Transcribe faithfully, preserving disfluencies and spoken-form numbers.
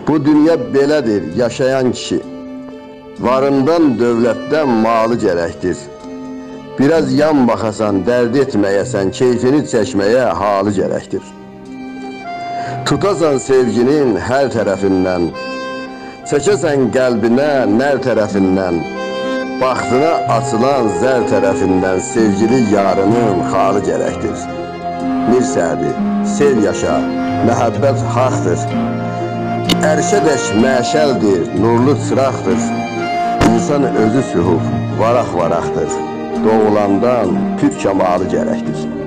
Bu dünya belədir, yaşayan kişi. Varından, dövlətdən malı gərəkdir. Biraz yan baxasan, dərd etməyəsən, keyfini çəkməyə halı gərəkdir. Tutasan sevginin hər tərəfindən, çəkəsən qəlbinə nər tərəfindən, baxtına açılan zər tərəfindən sevgili yarının halı gərəkdir. Mir Sədi, sev yaşa, məhəbbət haqdır. Ərşədək məşəldir, nurlu çıraqdır. İnsan özü sühuf, varaq-varaqdır. Doğulandan pür kamalı gərəkdir.